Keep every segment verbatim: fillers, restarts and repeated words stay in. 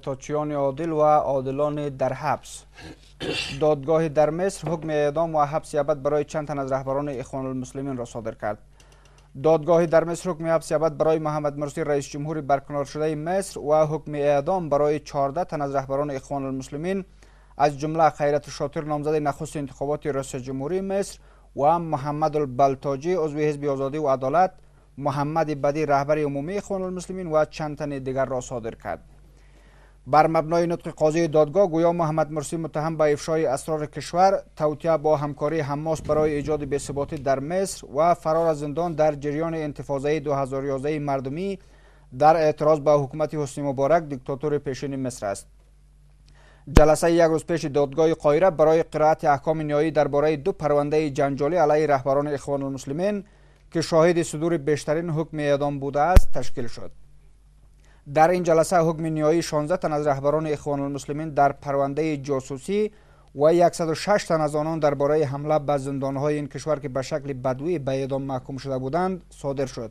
ارتشیان عادل و عادلان در حبس. دادگاه در مصر حکم اعدام و حبس ابد برای چند تن از رهبران اخوان المسلمین را صادر کرد. دادگاه در مصر حکم حبس ابد برای محمد مرسی رئیس جمهور برکنار شده مصر و حکم اعدام برای چهارده تن از رهبران اخوان المسلمین از جمله خیرت شاطر نامزد نخست انتخابات ریاست جمهوری مصر و محمد البلتاجی عضو حزب آزادی و عدالت، محمد بدی رهبر عمومی اخوان المسلمین و چند تن دیگر را صادر کرد. بر مبنای نطق قاضی دادگاه گویا محمد مرسی متهم به افشای اسرار کشور، توطئه با همکاری حماس برای ایجاد بی‌ثباتی در مصر و فرار از زندان در جریان انتفاضه دو هزار و یازده مردمی در اعتراض به حکومت حسنی مبارک دیکتاتور پیشین مصر است. جلسه یک روز پیش دادگاه قاهره برای قرائت احکام نهایی درباره دو پرونده جنجالی علیه رهبران اخوان المسلمین که شاهد صدور بیشترین حکم اعدام بوده است تشکیل شد. در این جلسه حکم نهایی شانزده تن از رهبران اخوان المسلمین در پرونده جاسوسی و صد و شش تن از آنان درباره حمله به زندانهای این کشور که به شکل بدوی به اعدام محکوم شده بودند صادر شد.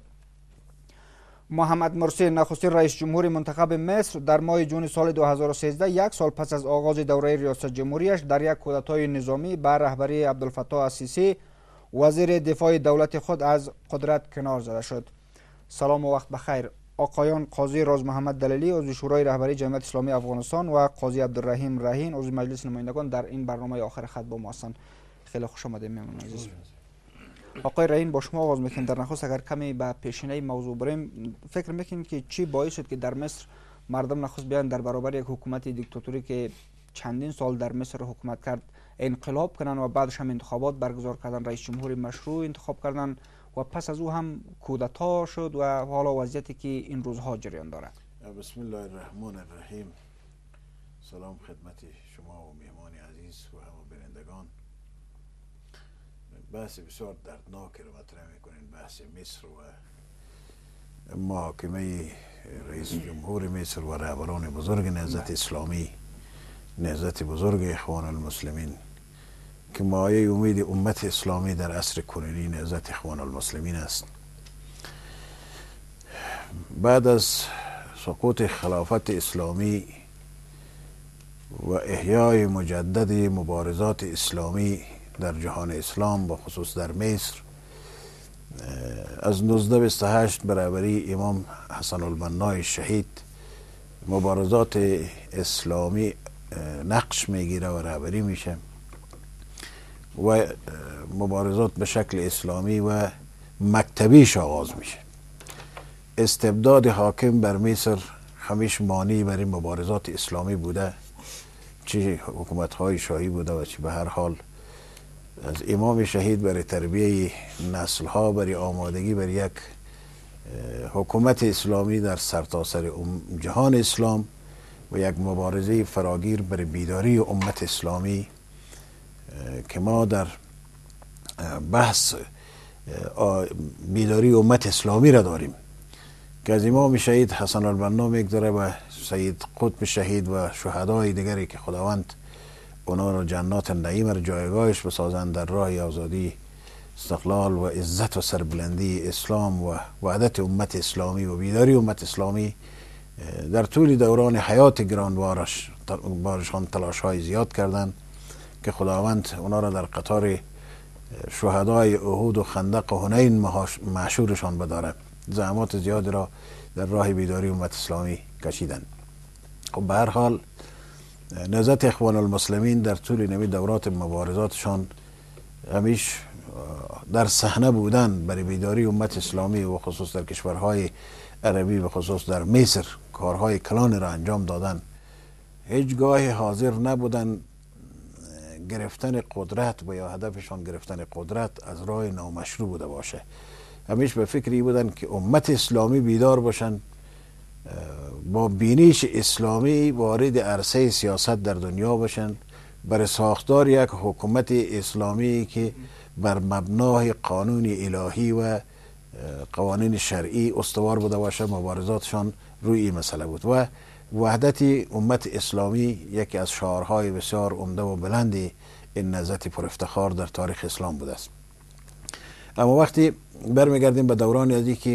محمد مرسی نخستین رئیس جمهور منتخب مصر در ماه جون سال دو هزار و سیزده، یک سال پس از آغاز دوره ریاست جمهوریش، در یک کودتای نظامی به رهبری عبدالفتاح السیسی وزیر دفاع دولت خود از قدرت کنار زده شد. سلام و وقت بخیر. آقایان قاضی راز محمد دلیلی عضو شورای رهبری جمعیت اسلامی افغانستان و قاضی عبدالرحیم رهین عضو مجلس نمایندگان در این برنامه آخر خط با ما هستند. خیلی خوش آمدید مهمان عزیز. آقای رهین، با شما آغاز میکنیم. در نخست اگر کمی به پیشینه موضوع بریم، فکر میکنید که چی باعث شد که در مصر مردم نخست بیان در برابر یک حکومت دیکتاتوری که چندین سال در مصر حکومت کرد انقلاب کنن و بعدش هم انتخابات برگزار کردن، رئیس جمهور مشروع انتخاب کردن و پس از او هم کودتا شد و حالا وضعیتی که این روزها جریان داره؟ بسم الله الرحمن الرحیم. سلام خدمت شما و مهمان عزیز و همه بینندگان. بحث بسیار دردناک رو مطرح میکنین، بحث مصر و محاکمه رئیس جمهور مصر و رهبران بزرگ نهضت اسلامی، نهضت بزرگ اخوان المسلمین که مایه امید امت اسلامی در عصر کنونی نهضت اخوان المسلمین است. بعد از سقوط خلافت اسلامی و احیای مجدد مبارزات اسلامی در جهان اسلام و خصوص در مصر، از نوزده بیست و هشت برابری امام حسن البنا شهید مبارزات اسلامی نقش میگیره و رهبری میشه و مبارزات به شکل اسلامی و مکتبیش آغاز میشه. استبداد حاکم بر مصر همیشه مانعی بر این مبارزات اسلامی بوده، چه حکومت های شاهی بوده و چه به هر حال از امام شهید برای تربیه نسل ها، برای آمادگی برای یک حکومت اسلامی در سرتاسر جهان اسلام و یک مبارزه فراگیر برای بیداری امت اسلامی که ما در بحث بیداری امت اسلامی را داریم که از امام شهید حسن البنا میگذره و سید قطب شهید و شهدای دیگری که خداوند اونا را جنات النعیم را جایگاهش بسازند در راه آزادی، استقلال و عزت و سربلندی اسلام و وحدت امت اسلامی و بیداری امت اسلامی در طول دوران حیات گرانبارش بارشان تلاش های زیاد کردند که خداوند اونا را در قطار شهدای احد و خندق و حنین محشورشان بداره. زحمات زیادی را در راه بیداری امت اسلامی کشیدند. خب به هر حال نهضت اخوان المسلمین در طول نمی دورات مبارزاتشان همیش در صحنه بودن برای بیداری امت اسلامی و خصوص در کشورهای عربی و خصوص در مصر کارهای کلان را انجام دادن. هیچگاه حاضر نبودن گرفتن قدرت و یا هدفشان گرفتن قدرت از راه نامشروع بوده باشه. همیش به فکری بودن که امت اسلامی بیدار باشن، با بینش اسلامی وارد عرصه سیاست در دنیا باشن، برای ساختار یک حکومت اسلامی که بر مبنای قانون الهی و قوانین شرعی استوار بوده باشه. مبارزاتشان روی این مسئله بود و وحدت امت اسلامی یکی از شعارهای بسیار عمده و بلند این نهضت پر افتخار در تاریخ اسلام بوده است. اما وقتی برمیگردیم به دورانی ازی که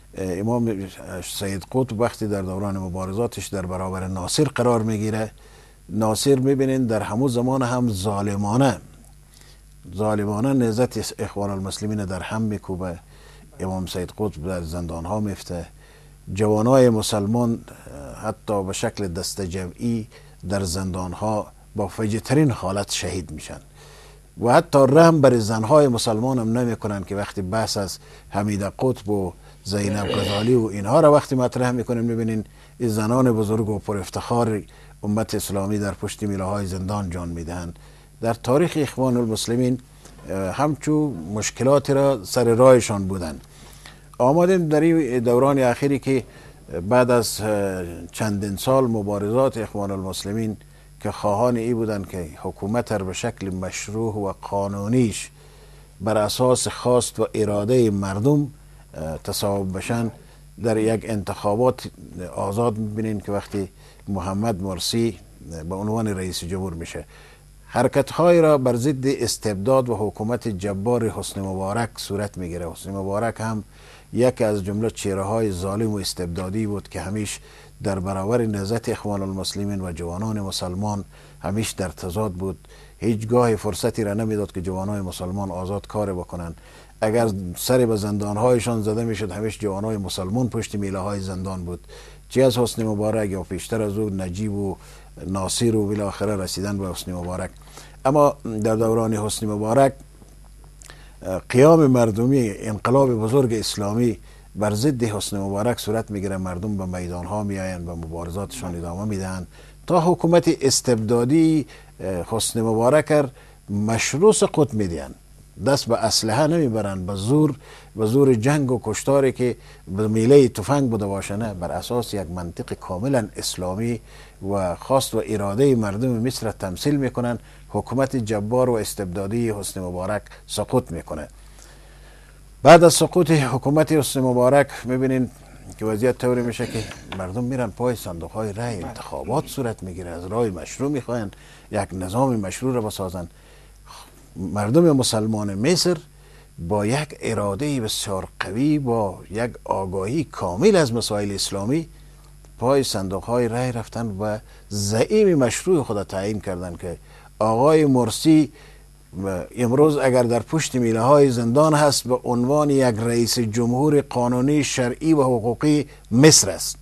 امام سید قطب وقتی در دوران مبارزاتش در برابر ناصر قرار میگیره، ناصر میبینین در همون زمان هم ظالمانه ظالمانه نهضت اخوان المسلمین در هم میکوبه. امام سید قطب در زندان ها میفته، جوانای مسلمان حتی به شکل دست جمعی در زندان ها با فجیع‌ترین حالت شهید میشن و حتی رحم بر زنهای مسلمان هم نمی کنن که وقتی بحث از حمیده قطب و زینب غزالی و اینها را وقتی مطرح میکنیم میبینین این زنان بزرگ و پر افتخار امت اسلامی در پشت میله های زندان جان میدهند. در تاریخ اخوان المسلمین همچون مشکلاتی را سر راهشان بودند. آمدیم در این دوران اخیری که بعد از چندین سال مبارزات اخوان المسلمین که خواهان ای بودند که حکومت را به شکل مشروع و قانونیش بر اساس خواست و اراده مردم تصویب بشن، در یک انتخابات آزاد میبینین که وقتی محمد مرسی به عنوان رئیس جمهور میشه، حرکت های را بر ضد استبداد و حکومت جبار حسنی مبارک صورت میگیره. حسنی مبارک هم یک از جمله چهره های ظالم و استبدادی بود که همیش در برابر نهضت اخوان المسلمین و جوانان مسلمان همیش در تضاد بود. هیچگاه فرصتی را نمیداد که جوانای مسلمان آزاد کار بکنن. اگر سر به زندانهایشان زده میشد همیشه جوانای مسلمان پشت میله های زندان بود، چه از حسنی مبارک یا پیشتر از او نجیب و ناصر و بالاخره رسیدن به حسنی مبارک. اما در دوران حسنی مبارک قیام مردمی انقلاب بزرگ اسلامی بر ضد حسنی مبارک صورت میگیره. مردم به میدان ها میآیند و مبارزاتشان ادامه میدهند تا حکومت استبدادی حسنی مبارک مشروع سقوط میدهند. دست به اسلحه نمیبرند، به زور به زور جنگ و کشتاری که به میله تفنگ بوده باشه، نه، بر اساس یک منطق کاملا اسلامی و خواست و اراده مردم مصر را تمثیل میکنن. حکومت جبار و استبدادی حسنی مبارک سقوط میکنه. بعد از سقوط حکومت حسنی مبارک میبینین که وضعیت طوری میشه که مردم میرن پای صندوق های رای، انتخابات صورت میگیره، از راه مشروع میخواین یک نظام مشروع را بسازن. مردم مسلمان مصر با یک اراده بسیار قوی، با یک آگاهی کامل از مسائل اسلامی پای صندوق های رای رفتن و زعیم مشروع خود تعیین کردن که آقای مرسی امروز اگر در پشت میله های زندان هست به عنوان یک رئیس جمهور قانونی شرعی و حقوقی مصر است.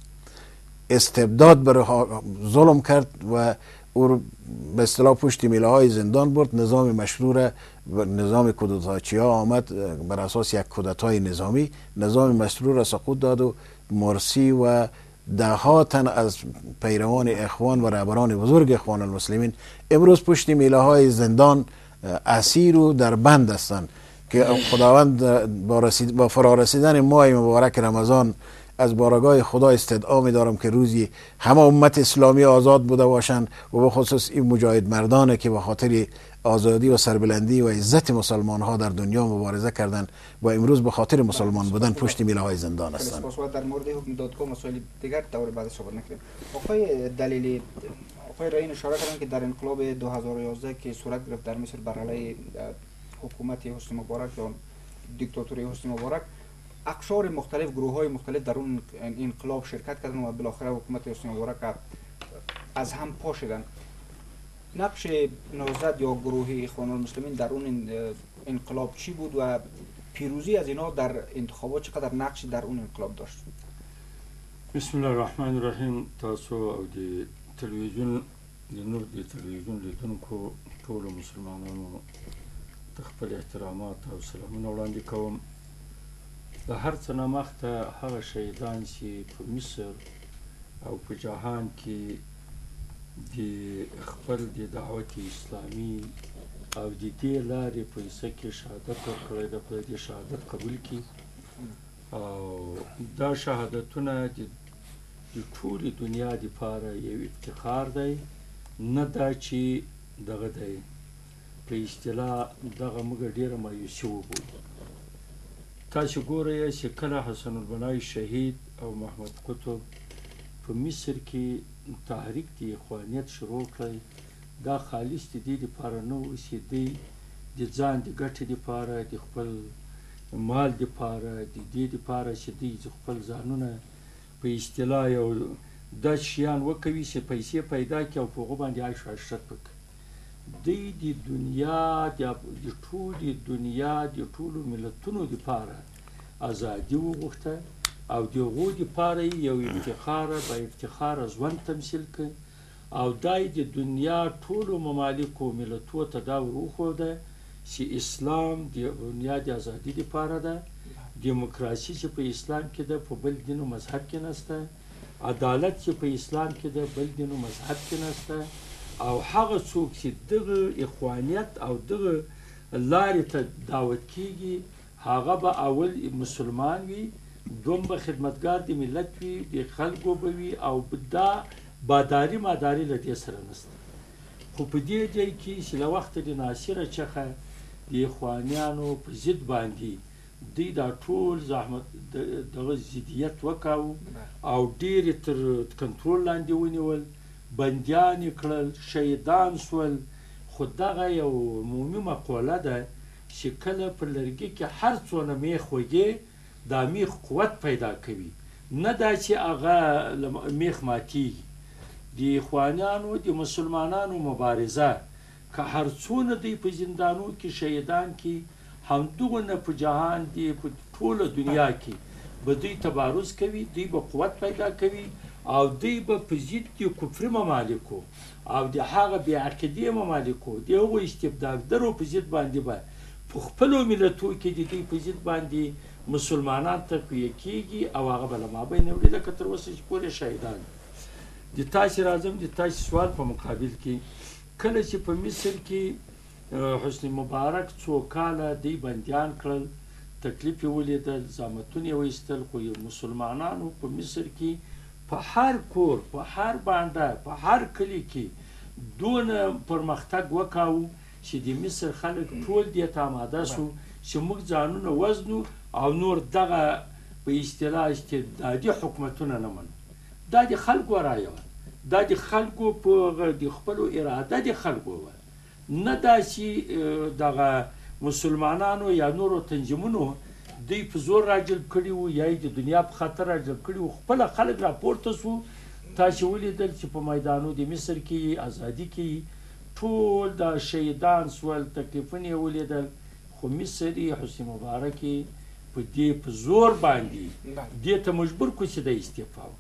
استبداد بر ظلم کرد و او به اصطلاح پشت میله های زندان برد. نظام مشروع را، نظام کودتاچی ها آمد بر اساس یک کودتای نظامی، نظام مشروع را سقوط داد و مرسی و ده ها تن از پیروان اخوان و رهبران بزرگ اخوان المسلمین امروز پشت میله های زندان اسیر و در بند هستند که خداوند با, رسید با فرارسیدن ماه مبارک رمضان از بارگاه خدا استدعا می دارم که روزی همه امت اسلامی آزاد بوده باشند و به خصوص این مجاهد مردانه که به خاطر آزادی و سربلندی و عزت مسلمان ها در دنیا مبارزه کردند و امروز به خاطر مسلمان بودن پشت میله های زندان هستند. در مورد حکم دادگاه مسائل دیگر دور بعد صحبت نکنیم. آقای دلیلی، آقای رئین اشاره کردن که در انقلاب دو هزار و یازده که صورت گرفت در مصر بر علیه حکومت حسنی مبارک یا دیکتاتوری حسنی مبارک، اقشار مختلف، گروه های مختلف در اون انقلاب شرکت کردن و بالاخره حکومت حسنی مبارک از هم پاشیدن. نقش نهضت یا گروه اخوان المسلمین در اون انقلاب چی بود و پیروزی از اینا در انتخابات چقدر نقش در اون انقلاب داشت؟ بسم الله الرحمن الرحیم. تاسو او د تلویزیون د نور د تلویزیون لیدونکو ټولو مسلمانانو ته خپل احترامات او سلامونه وړاندې کوم. د هر څه نه مخته هغه شهیدان چې په مصر او په جهان کې د خپل د دعوت اسلامي او د دې لارې په حصه کې شهادت ورکړی ده، خدای دې شهادت قبول کړي. او دا شهادتونه د ټولې دنیا دپاره یو افتخار دی، نه دا چې دغه دی په اصطلاح دغه موږ ډېره مایوسي وبولو. تاسو ګورئ چې کله حسن البنای شهید او محمد قطب په مصر کې تحریک د اخوانیت شروع کړی، دا خالص د دې دپاره نه و چې دوی د ځان د ګټې دپاره د خپل مال دپاره د دې دپاره چې دوی خپل ځانونه په اصطلاح یو داسې شیان وکوي چې پیسې پیدا کړي او په هغو باندې عیش و عشرت وکړي. دوی د دنیا د ټولې دنیا د ټولو ملتونو دپاره ازادي وغوښته او د هغو دپاره یې یو افتخاره با افتخاره ژوند تمثیل کړ او دا یې د دنیا ټولو ممالکو ملتو ته دا ور وښوده چې اسلام د دنیا د ازادي دپاره ده، دیموکراسي چې په اسلام کې ده په بل دین و مذهب کې نشته، عدالت چې په اسلام کې ده بل دین و مذهب کې نشته، او هغه څوک چې دغه اخوانیت او دغه لارې ته دعوت کیږي هغه به اول مسلمان وي، دوم به خدمتګار د ملت وي، د خلکو به وي، او دا باداري ماداري له دې سره نشته. خو په دې ځای کې چې له وخته د ناصره څخه د اخوانیانو په ضد باندې دوی دا ټول زحمت دغه ضدیت وکاو او ډېرې تر کنټرول لاندې ونیول، بندیان یې کړل، شهیدان سول. خو دغه یو عمومي مقوله ده چې کله په لرګي کې هر څونه میخ وږې دا میخ قوت پیدا کوي، نه دا چې هغه میخ ماتیږي. د اخوانیانو د مسلمانانو مبارزه که هر څونه دوی په زندانو کې شهیدان کې همدغونه په جهان دی په ټوله دنیا کې به دوی تبارز کوي، دوی به قوت پیدا کوي او دوی به په ضد د کفري ممالکو او د هغه بې عقیدې ممالکو د هغو استبدادګرو په ضد باندې به په خپلو ملتو کې د دوی په ضد باندې مسلمانان تقویه کیږي او هغه به له مابین وړي لکه تر اوسه چې پورې شهیدان. د تاسې راځم د تاسې سوال په مقابل کې کله چې په مصر کې حسني مبارک څو کاله دوی بندیان کړل، تکلیف یې ولیدل، زحمتونه یې وایستل، خو مسلمانانو په مصر کې په هر کور، په هر بانډه، په هر کلي کې دونه پرمختګ وکاو چې د مصر خلک ټول دې ته آماده سو چې موږ ځانونه وزنو او نور دغه په اصطلاح استبدادي حکومتونه نه منو. دا د خلکو رایه وه، دا د خلکو په د خپلو اراده د خلکو وه، نه دا چې دغه مسلمانانو یا نورو تنظیمونو دوی په زور راجلب کړي وو یا یې د دنیا په خاطر راجلب کړي وو. خپله خلک راپورته سو. تاسې ولیدل چې په میدانو د مصر کې ازادي کې ټول دا شهیدان سول، تکلیفونه یې ولیدل، خو مصر یې حسني مبارک په دې په زور باندې دې ته مجبور کړو چې د استعفا وکړي.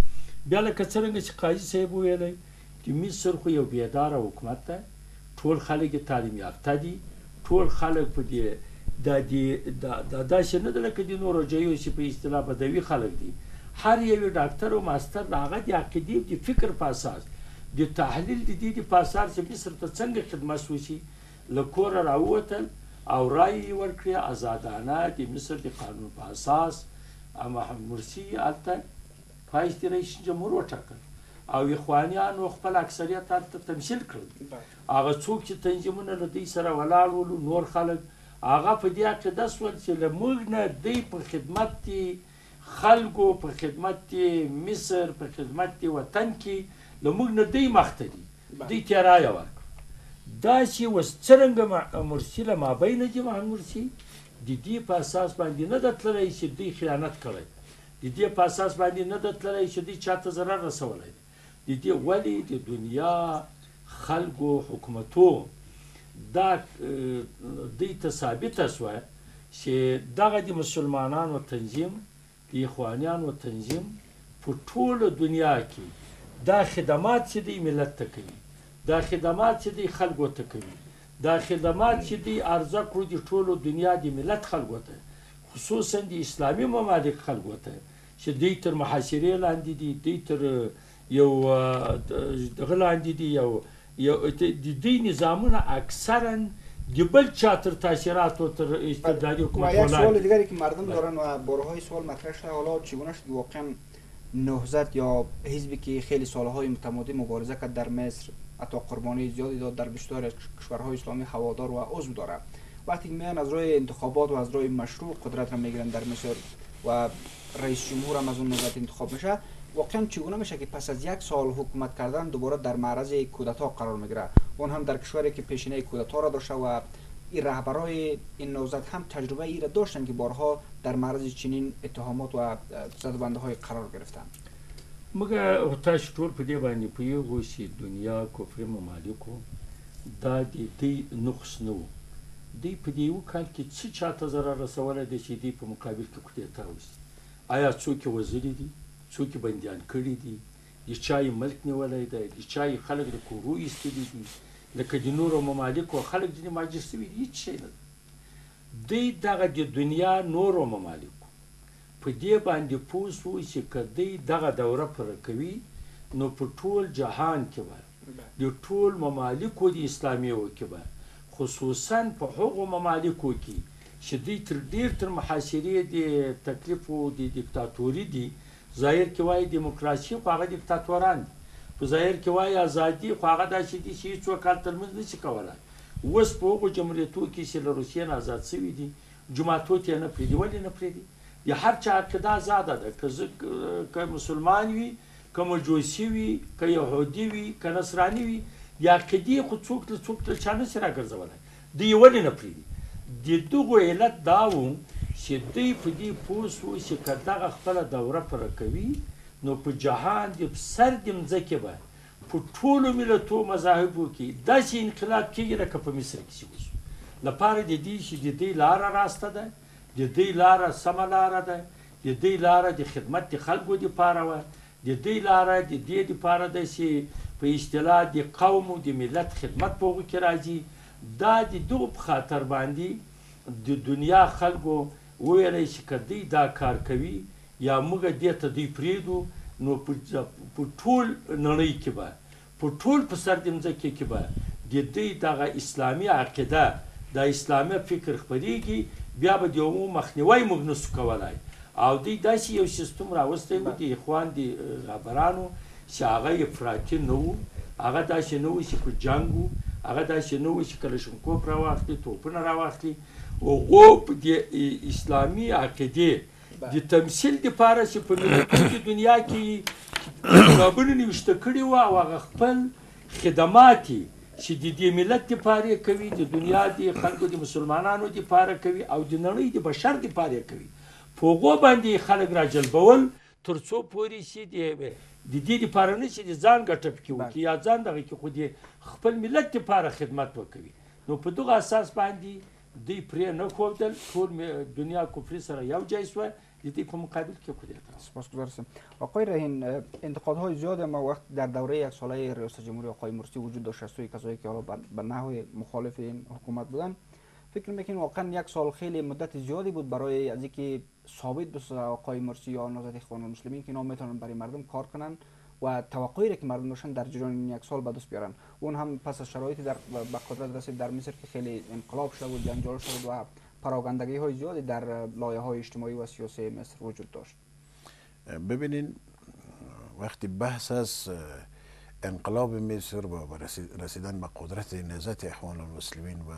بیا لکه څرنګه چې قاضي صاحب ویلی د مصر خو یو بیداره حکومت ده، ټول خلک یې تعلیم یافته دي، ټول خلک په دې دا دا داسې نه ده لکه د نورو ځایو چې په اصطلاح بدوي خلک دي. هر یو ډاکټر او ماستر د هغه د عقیدې د فکر په اساس د تحلیل د دې په اساس چې مصر ته څنګه خدمت وشي له کوره راووتل او رایې یې ورکړې ازادانه د مصر د قانون په اساس. محمد مرسي هلته پایستی رئیس جمهور وټاکل او اخوانیانو خپل اکثریت هلته تمثیل کړل. هغه څوک چې تنظیمونه له دوی سره ولاړ ول، نور خلک هغه په دې عقیده سول چې له موږ نه دوی په خدمت خلکو، په خدمت مصر، په خدمت وطن کې له موږ نه دوی مخته دي، دوی ته یې رایه ورکړه. دا چې اوس څرنګه مرسي له مابینه دي، محمد مرسي د دې په اساس باندې نه ده تللی چې دوی خیانت کړی، د دې په اساس باندې نه ده تللی چې دوی چاته ضرر رسولی دی. د دې ولې د دنیا خلکو حکومتو دا دوی ته ثابته شوه چې دغه د مسلمانانو تنظیم، د اخوانیانو تنظیم په ټوله دنیا کې دا خدمات چې دوی ملت ته کوي، دا خدمات چې دوی خلکو ته کوي، دا خدمات چې دوی عرضه کړو د ټولو دنیا د ملت خلکو ته، خصوصا د اسلامي ممالک خلکو ته چې دوی تر محاصرې لاندې دي، دوی تر یو دغه لاندې دي، یو د دوی نظامونه اکثرا د بل چا تر تاثیرات و تر استبدادی حکومت و یک سوال دیگری که مردم دارن و بارهای سوال مطرح شده حالا چگونه شد واقعا نهضت یا حزبی که خیلی سالهای متمادی مبارزه کرد در مصر حتی قربانی زیادی داد در بیشتر کشورهای اسلامی هوادار و عضو داره، وقتی میان از روی انتخابات و از روی مشروع قدرت را میگیرن در مصر و رئیس جمهور هم از اون نهضت انتخاب میشه، واقعا چگونه میشه که پس از یک سال حکومت کردن دوباره در معرض کودتا قرار میگیره، اون هم در کشوری که پیشینه کودتا را داشته و این رهبرای این نوزد هم تجربه ای را داشتن که بارها در معرض چنین اتهامات و زدبنده های قرار گرفتن. مګر تاسو ټول په دې باندې پوهیږئ چې دنیا کفر ممالکو دا د دې نقص نه و. دوی په دې یو کال کې څه چاته ضرر رسولی دی چې دوی په مقابل کې کودتا وشي؟ آیا څوک یې وژلي دي؟ څوک یې بندیان کړي دي؟ د چا یې ملک نیولی دی؟ د چا یې خلک د کورو ایستلي دي؟ لکه د نورو ممالکو خلک ځینې مهاجر شوي دي، هېڅ شی نه ده. دوی دغه د دنیا نورو ممالکو په دې باندې پوه شو چې که دوی دغه دوره پوره کوي نو په ټول جهان کې به د ټول ممالکو د اسلامیو کې به خصوصا په هغو ممالکو کې چې دوی تر ډېر تر محاصرې د تکلیف او د دیکتاتوري دي، ظاهر کې وایي دیموکراسي خو هغه دیکتاتوران دي، په ظاهر کې وایي ازادي خو هغه داسې دي چې هېڅوک هلته لمونځ نشي کولی. اوس په هغو جمهوریتو کې چې له روسیې نه ازاد شوي دي جوماتو ته یې نه پرېږدي. ولې نه پرېږدي؟ د هر چا عقیده ازاده ده، که زه که مسلمان وي، که مجوسي وي، که یهودي وي، که نصراني وي، د عقیدې خو څوک له څوک له چا نشي راګرځولی. دوی یې ولې نه پرېږدي؟ د دغو علت دا و چې دوی په دې پوه شو چې که دغه خپله دوره پوره کوي نو په جهان د سر د مځکې به په ټولو ملتو مذاهبو کې داسې انقلاب کېږي لکه په مصر کې چې وشو. لپاره د دې چې د دې لاره راسته ده، د دې لاره سمه لاره ده، د دې لاره د خدمت د خلکو دپاره وه، د دې لاره د دې دپاره ده چې په اصطلاح د قوم او د ملت خدمت په هغو کې راځي. دا د دغو په خاطر باندې د دنیا خلکو وویلی چې که دوی دا کار کوي یا موږ دې ته دوی پرېږدو نو په ټول نړۍ کې به په ټول په سر د مځکې کې به د دوی دغه اسلامي عقیده دا اسلامي فکر خپرېږي، بیا به د هغو مخنیوی موږ نسو کولی. او دوی داسې یو سیستم راوستی و د اخوان د رهبرانو چې هغه افراطي نه و، هغه داسې نه و چې په جنګ و، هغه داسې نه و چې کلشنکوف راواخلي، توپونه راواخلي. هغو په د اسلامي عقیدې د تمثیل دپاره چې په ملتونو د دنیا کې کتابونه نوشته کړي وو او هغه خپل خدمات چې د دې ملت دپاره یې کوي، د دنیا د خلکو د مسلمانانو دپاره کوي او د نړۍ د بشر دپاره یې کوي، په هغو باندې خلک راجلبول تر څو پورې چې د دې دپاره نه چې د ځان ګټه پکې وکړي یا ځان دغه کې، خو د خپل ملت دپاره خدمت وکوي. نو په دغه اساس باندې دوی پرې نه ښودل، ټول دنیا کفري سره یو ځای شوه، د دې په مقابل کې کودتا. سپاسگزار هستم. آقای رهین، انتقادهای زیاد ما وقت در دوره یک ساله ریاست جمهوری آقای مرسی وجود داشت از سوی کسایی که حالا به نحو مخالف این حکومت بودن. فکر میکنین واقعا یک سال خیلی مدت زیادی بود برای از اینکه ثابت بشه آقای مرسی یا نهضت اخوان المسلمین که اینا میتونن برای مردم کار کنن و توقعی را که مردم داشتن در جریان این یک سال به دست بیارن. اون هم پس از شرایطی در به قدرت رسید در مصر که خیلی انقلاب شد و جنجال شد و پراگندگی های زیادی در لایه های اجتماعی و سیاسی مصر وجود داشت. ببینین وقتی بحث از انقلاب مصر و رسیدن به قدرت نهضت اخوان المسلمین و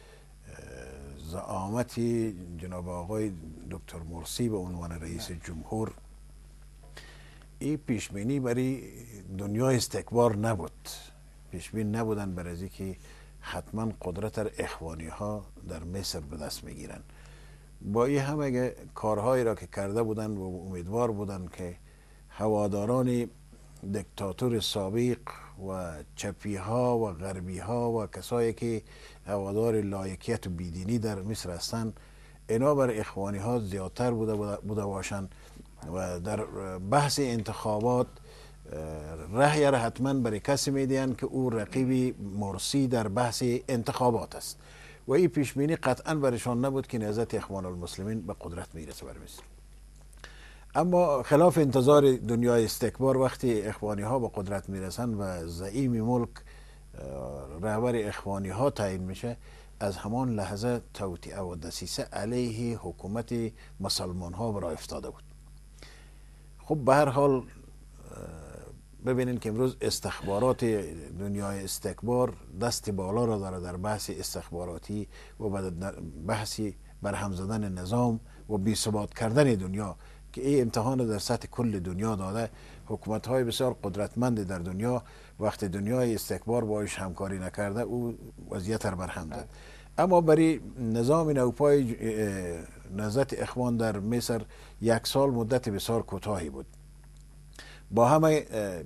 زعامت جناب آقای دکتر مرسی به عنوان رئیس جمهور، این پیشبینی برای دنیا استکبار نبود، پیشبین نبودن برای که حتما قدرت اخوانی ها در مصر به دست میگیرن. با این همه کارهایی را که کرده بودن و امیدوار بودن که هواداران دیکتاتور سابق و چپی ها و غربی ها و کسایی که هوادار لایکیت و بیدینی در مصر هستند اینا بر اخوانی ها زیادتر بوده بوده باشند و در بحث انتخابات رأی را حتما برای کسی میدین که او رقیب مرسی در بحث انتخابات است و این پیشبینی قطعا برشان نبود که نهضت اخوان المسلمین به قدرت میرسه بر مصر. اما خلاف انتظار دنیای استکبار وقتی اخوانی ها به قدرت میرسن و زعیم ملک رهبر اخوانی ها تعیین میشه، از همان لحظه توطئه و دسیسه علیه حکومت مسلمان ها برای افتاده بود. خب به هر حال ببینین که امروز استخبارات دنیای استکبار دست بالا را داره در بحث استخباراتی و بحثی برهم زدن نظام و بی ثبات کردن دنیا که این امتحان در سطح کل دنیا داده. حکومت های بسیار قدرتمند در دنیا وقتی دنیای استکبار باش همکاری نکرده او وضعیت را برهم داد. اما برای نظام نوپای نهضت اخوان در مصر یک سال مدت بسیار کوتاهی بود. با همه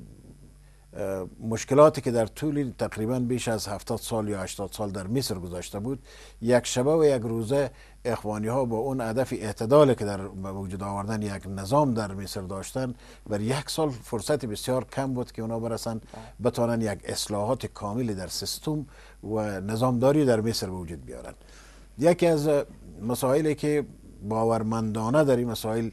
مشکلاتی که در طول تقریبا بیش از هفتاد سال یا هشتاد سال در مصر گذاشته بود، یک شبه و یک روزه اخوانی ها با اون هدف اعتدال که در وجود آوردن یک نظام در مصر داشتن، بر یک سال فرصت بسیار کم بود که اونا برسن بتوانن یک اصلاحات کاملی در سیستم و نظامداری در مصر وجود بیارن. یکی از مسائلی که باورمندانه در این مسائل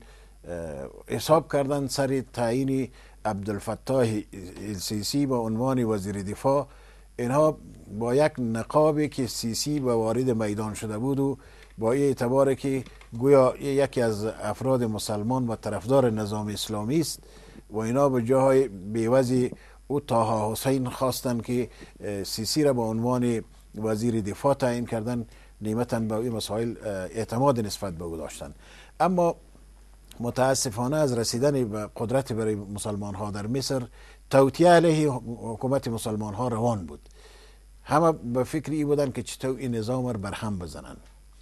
حساب کردن سر تعیین عبدالفتاح السیسی به عنوان وزیر دفاع، اینها با یک نقابی که سیسی به وارد میدان شده بود و با این اعتبار که گویا یکی از افراد مسلمان و طرفدار نظام اسلامی است و اینا به جای بیوزی او طه حسین خواستن که سیسی را به عنوان وزیر دفاع تعیین کردن، نعمتاً به این مسائل اعتماد نسبت به او داشتن. اما متاسفانه از رسیدن به قدرت برای مسلمان ها در مصر توطئه علیه حکومت مسلمان ها روان بود. همه به فکر ای بودن که چطور این نظام را برهم بزنن.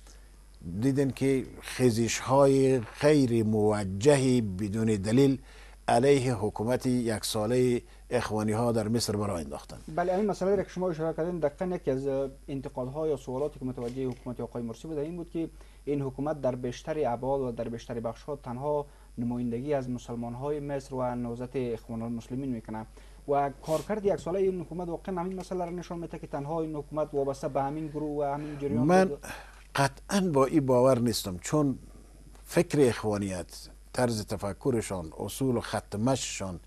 دیدن که خیزش های غیر موجهی بدون دلیل علیه حکومت یک ساله اخوانی ها در مصر برای انداختن. بله، این مسئله را که شما اشاره کردین دقیقاً یکی از انتقادها یا سوالاتی که متوجه حکومت آقای مرسی بود این بود که این حکومت در بیشتر ابعاد و در بیشتر بخش‌ها تنها نمایندگی از مسلمان‌های مصر و نهضت اخوان المسلمین میکنه و کارکرد یک ساله این حکومت واقعا همین مسئله را نشان میده که تنها این حکومت وابسته به همین گروه و همین جریان. من قطعاً با این باور نیستم، چون فکر اخوانیت، طرز تفکرشان، اصول و خط مشیشان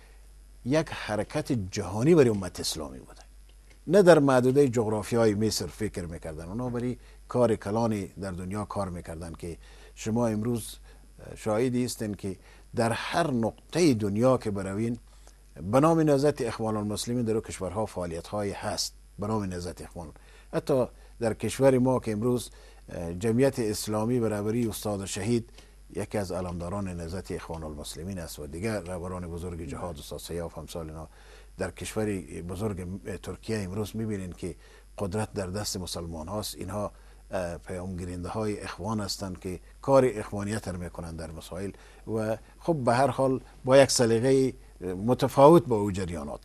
یک حرکت جهانی برای امت اسلامی بوده، نه در محدوده جغرافیای مصر فکر میکردن. اونا برای کار کلانی در دنیا کار میکردن که شما امروز شاهدی هستین که در هر نقطه دنیا که بروین به نام نهضت اخوان المسلمین در کشورها فعالیت های هست به نام نهضت اخوان. حتی در کشور ما که امروز جمعیت اسلامی برابری استاد شهید یکی از علمداران نهضت اخوان المسلمین است و دیگر رهبران بزرگ جهاد استاد سیاف همسال اینا در کشور بزرگ ترکیه امروز میبینین که قدرت در دست مسلمان هاست. اینها پیامگیرنده های اخوان هستند که کار اخوانیت را میکنند در مسائل و خب به هر حال با یک سلیقه متفاوت با او جریانات.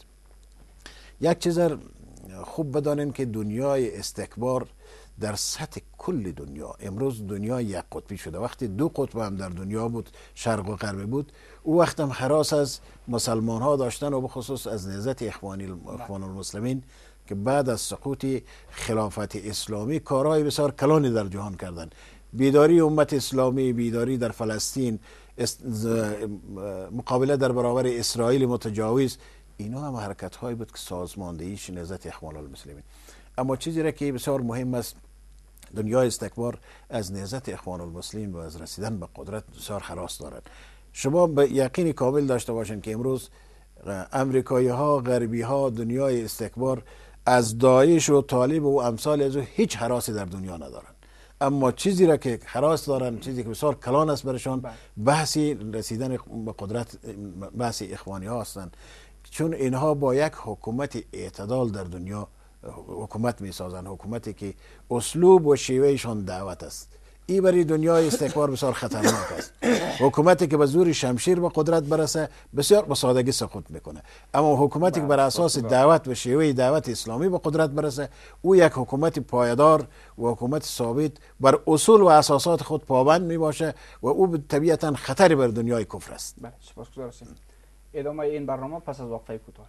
یک چیز خوب بدانین که دنیای استکبار در سطح کل دنیا امروز دنیا یک قطبی شده. وقتی دو قطب هم در دنیا بود، شرق و غرب بود، او وقت هم حراس از مسلمان ها داشتن و بخصوص از نهضت اخوان المسلمین که بعد از سقوط خلافت اسلامی کارهای بسیار کلانی در جهان کردن. بیداری امت اسلامی، بیداری در فلسطین، مقابله در برابر اسرائیل متجاوز، اینا هم حرکت هایی بود که سازماندهیش نهضت اخوان المسلمین. اما چیزی را که بسیار مهم است، دنیای استکبار از نهضت اخوان المسلمین و از رسیدن به قدرت بسیار هراس دارد. شما به یقین کامل داشته باشین که امروز امریکایی ها، غربی ها، دنیای استکبار از داعش و طالب و امثال از هیچ هراسی در دنیا ندارن. اما چیزی را که هراس دارن، چیزی که بسیار کلان است برشان، بحثی رسیدن به قدرت، بحث اخوانی ها هستند، چون اینها با یک حکومت اعتدال در دنیا حکومت می سازن، حکومتی که اسلوب و شیوهشان دعوت است. این برای دنیای استکبار بسیار خطرناک است. حکومتی که به زور شمشیر به قدرت برسه بسیار به سادگی سقوط میکنه، اما حکومتی که بر اساس دعوت و شیوه دعوت اسلامی به قدرت برسه او یک حکومت پایدار و حکومت ثابت بر اصول و اساسات خود پابند می باشه و او طبیعتا خطری بر دنیای کفر است. بله، سپاسگزارم. ادامه این برنامه پس از وقفه کوتاه.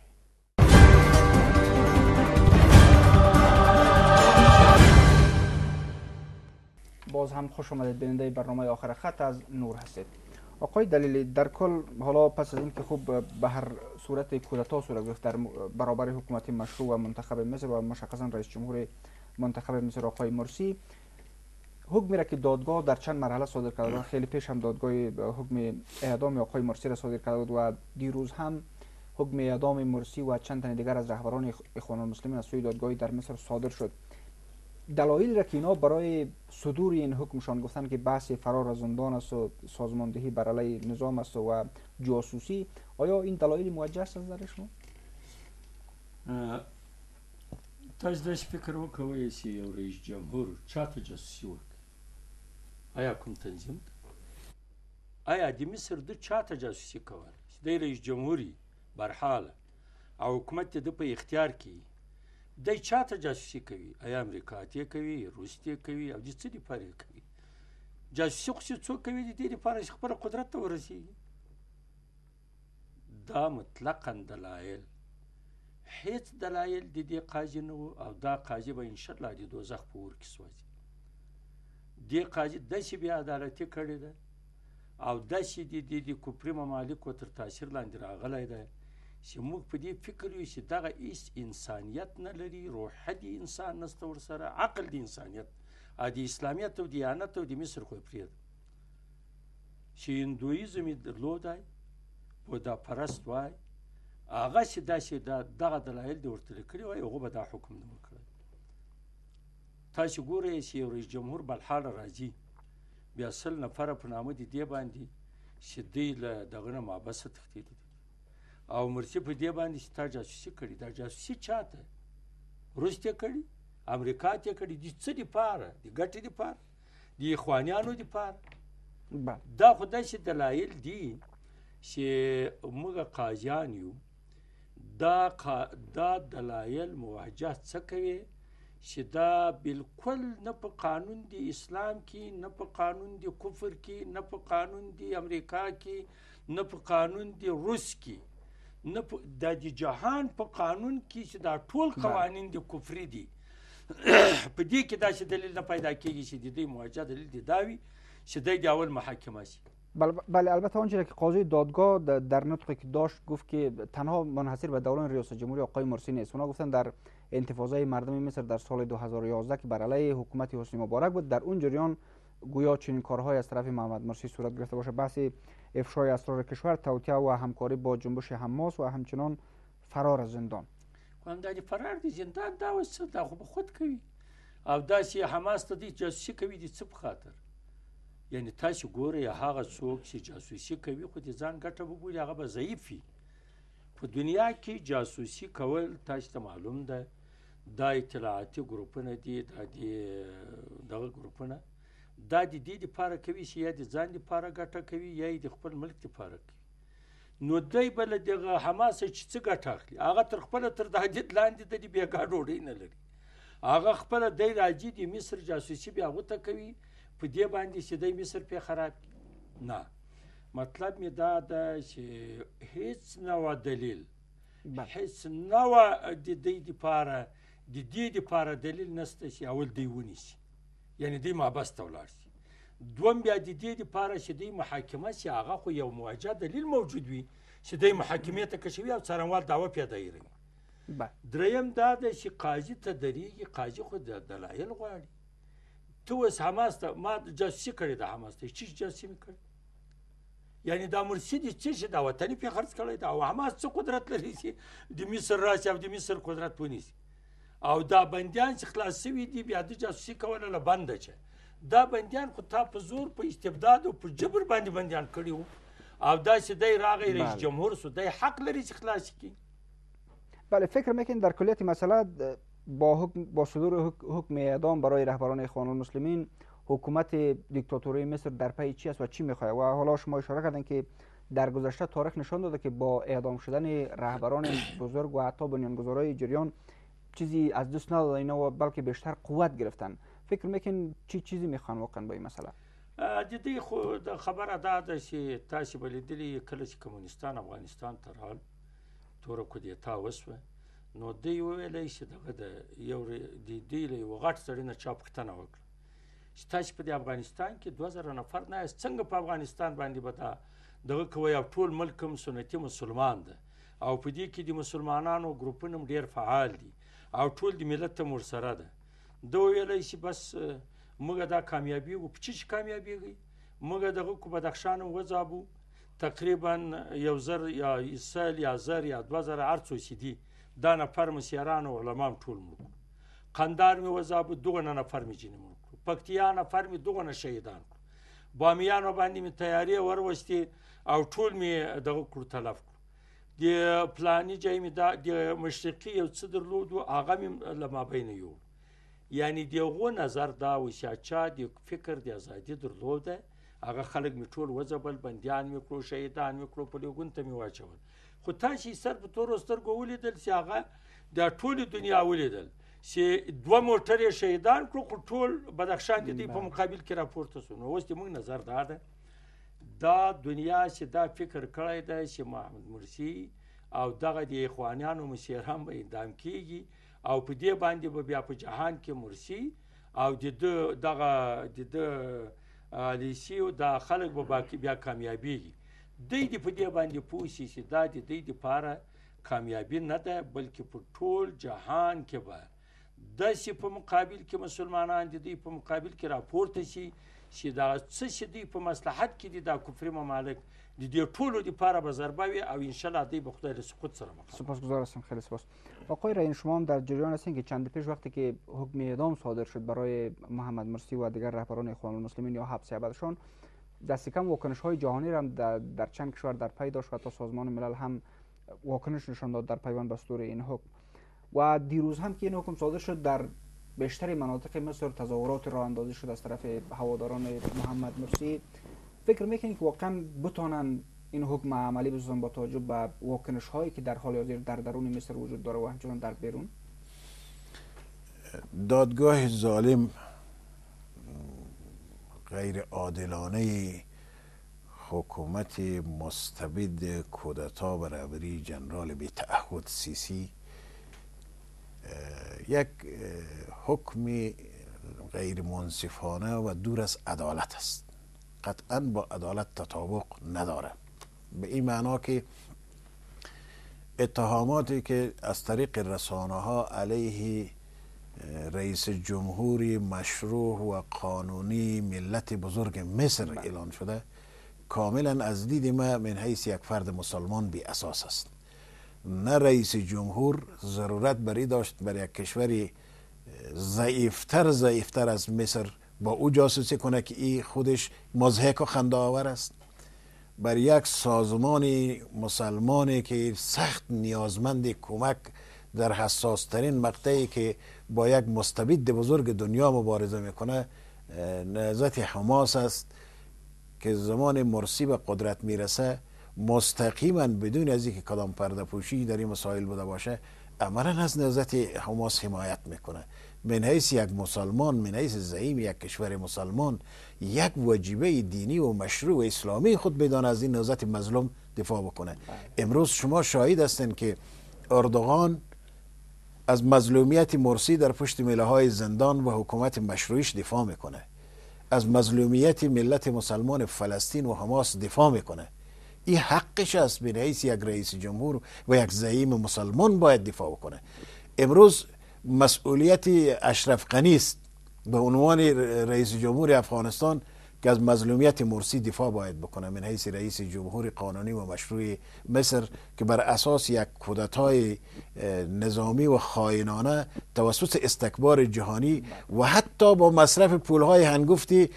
باز هم خوش آمدید بیننده برنامه آخر خط از نور هستید. آقای دلیلی، در کل حالا پس از اینکه خوب به هر صورت کودتا صورت گرفت در برابر حکومت مشروع و منتخب مصر و مشخصا رئیس جمهور منتخب مصر آقای مرسی، حکمی را که دادگاه در چند مرحله صادر کرده، خیلی پیش هم دادگاه حکم اعدام آقای مرسی را صادر کرده بود و دیروز هم حکم اعدام مرسی و چند تن دیگر از رهبران اخوان المسلمین از سوی دادگاه در مصر صادر شد. دلایل را که اینا برای صدور این حکمشان گفتن که بحث فرار از زندان است و سازماندهی بر علیه نظام است و جاسوسی، آیا این دلایل موجه است از نظر شما؟ تاسو داسې فکر وکوئ چې یو رئیس جمهور چاته جاسوسي وکړي؟ آیا کوم تنظیم ته؟ آیا د مصر ده چاته جاسوسي کوله چې دی رئیس جمهوري برحاله او حکومت یې ده په اختیار کې دی چاته جاسوسي کوي؟ آیا امریکا ته کوي، روس ته کوي او د څه دپاره یې کوي؟ جاسوسي خو چې څوک کوي د دې دپاره چې خپله قدرت ته ورسېږي. دا مطلقا دلایل هیڅ دلایل د دې قاضي نه وو او دا قاضي به انشاءالله د دوزخ په اور کې سوځي. دې قاضي داسې بې عدالتي کړې ده او داسې د دې د کفري ممالکو تر تاثیر لاندې راغلی دی چې موږ په دې فکر یو چې دغه هېڅ انسانیت نه لري، روحه د انسان نسته ورسره، عقل د انسانیت او د اسلامیت او دیانت او د مصر خو یې پرېږده چې هندویزم یې درلودی، بودا پرست وای، هغه چې داسې دغه دلایل دې ورته لیکلي وای هغه به دا حکم نه وکړی. تاسې ګورئ چې یو رئیس جمهور بلحاله راځي بیا سل نفره په نامه د دې باندې چې دوی له دغه نه مابسه تښتېدلي دي او مرسي په دې باندې چې تا جاسوسي کړې. دا جاسوسي چاته؟ روس ته کړي، امریکا ته کړي، د څه دپاره؟ د ګټې دپاره، د اخوانیانو دپاره. دا خو داسې دلایل دي چې موږ قاضیان یو. دا دا دلایل موجه څه کوي چې دا بالکل نه په قانون د اسلام کې، نه په قانون د کفر کې، نه په قانون د امریکا کې، نه په قانون د روس کې، نه په د جهان په قانون کې چې دا ټول قوانین د کفري دي. په دې کې داسې دلیل نه پیدا کېږي چې د دې موجه دلیل د دا وي چې دی د اول محاکمه شي. بله البته آنچه که قاضی دادگاه در نطقی که داشت گفت که تنها منحصر به دوران ریاست جمهوری آقای مرسی نیست. اونا گفتن در انتفاضه مردم مصر در سال دو هزار و یازده که بر علیه حکومت حسنی مبارک بود، در اون جریان گویا چنین کارهای از طرف محمد مرسی صورت گرفته باشه. بحث افشای اسرار کشور، توطئه و همکاری با جنبش حماس و همچنان فرار از زندان. دا د فرار د زندان دا وس دا خو به خود کوي او داسې حماس ته دی جاسوسي کوي د څه په خاطر؟ یعنی تاسو ګورئ هغه څوک چې جاسوسي کوي خو د ځان ګټه به بولي هغه به ضعیف وي. په دنیا کې جاسوسي کول تاسو ته معلوم ده دا اطلاعاتي ګروپونه دي، دا د دغه ګروپونه دا د دې دپاره کوي چې یا د ځان دپاره ګټه کوي یا یې د خپل ملک دپاره کوي. نو دی به له دغه حماس چې څه ګټه اخلي؟ هغه تر خپله تر تهدید لاندې د دې بېګا ډوډۍ نه لري. هغه خپله دی راځي د مصر جاسوسي بیا هغو ته کوي په دې باندې چې دی مصر پرې خراب کړي. نه، مطلب مې دا ده چې هیڅ نوع دلیل، هیڅ نوع د دوی دپاره د دې دپاره دلیل نشته چې اول دوی ونیسي، یعنی دوی مابس ته ولاړ شي. دوم بیا د دې دپاره چې دوی محاکمه شي هغه خو یو موجه دلیل موجود وي چې دوی محاکمې ته کشوي او څارنوال دعوه پیدایروي. دریم دا ده چې قاضي ته درېږي، قاضي خو د دلایل غواړي. ته اوس حماس ته ما جاسوسي کړې ده، حماس ته چی جاسوسي مې کړې؟ یعنی دا مرسي دي څه شي دا وطن یې پرې خرڅ کړی ده او حماس څه قدرت لري چې د مصر راشي او د مصر قدرت ونیسي؟ او دا بندیان چې خلاص شوي دي بیا د جاسوسي کوله له بنده چې دا بندیان خو تا په زور په استبداد او په جبر باندې بندیان کړي وو او داسې دی راغی رئیس جمهور شو، دی حق لري چې خلاص کړي. بله فکر میکنید در کلیت مسئله با حکم با صدور حکم اعدام برای رهبران اخوان المسلمین حکومت دیکتاتوری مصر در پی چی است و چی میخواد؟ و حالا شما اشاره کردن که در گذشته تاریخ نشان داده که با اعدام شدن رهبران بزرگ و حتی بنیانگذارای جریان چیزی از دست نداد اینا و بلکه بیشتر قوت گرفتن. فکر میکن چی چیزی میخوان واقعا با این مسئله؟ د دې خو د خبره دا ده چې تاسې به لیدلي کله چې کمونستان افغانستان ته راغل توره کودتا وسوه نو دوی وویلی چې دغه د یو د دوی له یوه غټ سړي نه چا پوښتنه وکړه چې تاسې په دې افغانستان کې دوه زره نفر نه یاست، څنګه په افغانستان باندې به دا دغه کوئ او ټول ملک هم سنتي مسلمان ده او په دې کې د مسلمانانو ګروپونه هم ډېر فعال دي او ټول د ملت هم ورسره ده. ده وویلی چې بس موږ دا کامیابیږو. په څه چې کامیابیږئ؟ موږ دغه کو بدخشان هم وځابو، تقریبا یو زر یا سل یا زر یا دوه زره هر څو چې دي دا نفر مسیران او علما هم ټول مړ کړو. قندار مې وځابو، دغونه نفر مې ځینې مړ کړو. پکتیا نفر مې دغونه شهیدان کړو. بامیانو باندې مې تیارې وروستې او ټول مې دغه کړو، تلف کړو. د پلاني جای مې دا د مشرقي یو څه درلود و هغه مې له مابین یوړ. یعنی د هغو نظر دا و چې چا د فکر د ازادي درلوده هغه خلک مې ټول وځبل، بندیان مې کړو، شهیدان مې کړو، پلیګون ته مې واچول. خو تاسې سر په تورو سترګو ولیدل چې هغه دا ټولې دنیا ولیدل چې دوه موټر یې شهیدان کړو، خو ټول بدخشان د دوی په مقابل کې راپورته شو. نو اوس د موږ نظر دا ده دا دنیا چې دا فکر کړی دی چې محمد مرسي او دغه د اخوانیانو مسیران به اعدام کیږي او په دې باندې به بیا په جهان کې مرسي او د ده دغه د ده لیسي او دا خلک به باقي بیا کامیابیږي. دوی دې په دې باندې پوه شي چې دا د دوی دپاره کامیابي نه ده، بلکې په ټول جهان کې به داسې په مقابل کې مسلمانان د دوی په مقابل کې راپورته شي چې دا څه چې دوی په مصلحت کې دي دا کفري ممالک د دې ټولو دپاره به ضربه وي او انشاءالله دوی به خدای له سقوط سره مخامخ. سپاسگزار هستم، خیلی سپاس. آقای رئین شما هم در جریان هستین که چند پیش وقتی که حکم اعدام صادر شد برای محمد مرسی و دیگر رهبران اخوان المسلمین یا حبس ابدشان، دست کم واکنش های جهانی را در, در چند کشور در پی داشت و حتی سازمان ملل هم واکنش نشان داد در پیوند دستور این حکم. و دیروز هم که این حکم صادر شد در بیشتر مناطق مصر تظاهرات راه اندازی شد از طرف هواداران محمد مرسی. فکر میکنید که واقعا بتونن این حکم عملی بسازن با توجه به واکنش هایی که در حال حاضر در درون مصر وجود داره و همچنان در بیرون؟ دادگاه ظالم غیر عادلانه حکومت مستبد کودتا و رهبری جنرال بی تعهد سیسی یک حکم غیر منصفانه و دور از عدالت است. قطعا با عدالت تطابق نداره، به این معنا که اتهاماتی که از طریق رسانه ها علیه رئیس جمهوری مشروع و قانونی ملت بزرگ مصر اعلان شده کاملا از دید ما من حیث یک فرد مسلمان بی اساس است. نه رئیس جمهور ضرورت بری داشت بر یک کشوری ضعیفتر ضعیفتر از مصر با او جاسوسی کنه که این خودش مضحک و خنده آور است. بر یک سازمان مسلمانی که سخت نیازمند کمک در حساس ترین مقطعی که با یک مستبد بزرگ دنیا مبارزه میکنه نهضت حماس است که زمان مرسی به قدرت میرسه مستقیما بدون از اینکه کدام پرده پوشی در این مسائل بوده باشه عملا از نهضت حماس حمایت میکنه. من حیث یک مسلمان، من حیث زعیم یک کشور مسلمان، یک واجبه دینی و مشروع و اسلامی خود بدان از این نهضت مظلوم دفاع بکنه. امروز شما شاهد هستین که اردوغان از مظلومیت مرسی در پشت میله های زندان و حکومت مشروعیش دفاع میکنه، از مظلومیت ملت مسلمان فلسطین و حماس دفاع میکنه. این حقش است، به حیث یک رئیس جمهور و یک زعیم مسلمان باید دفاع بکنه. امروز مسئولیت اشرف غنی است به عنوان رئیس جمهور افغانستان که از مظلومیت مرسی دفاع باید بکنه من حیث رئیس جمهور قانونی و مشروع مصر که بر اساس یک کودتای نظامی و خائنانه توسط استکبار جهانی و حتی با مصرف پولهای هنگفتی